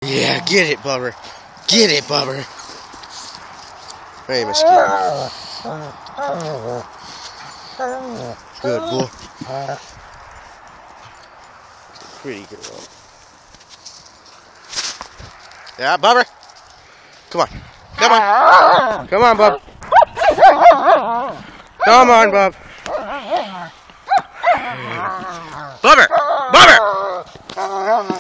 Yeah, get it, Bubber. Get it, Bubber. Hey, mosquito. Good boy. Pretty girl. Yeah, Bubber. Come on. Come on. Come on, Bub. Come on, Bub. Bubber. Bubber.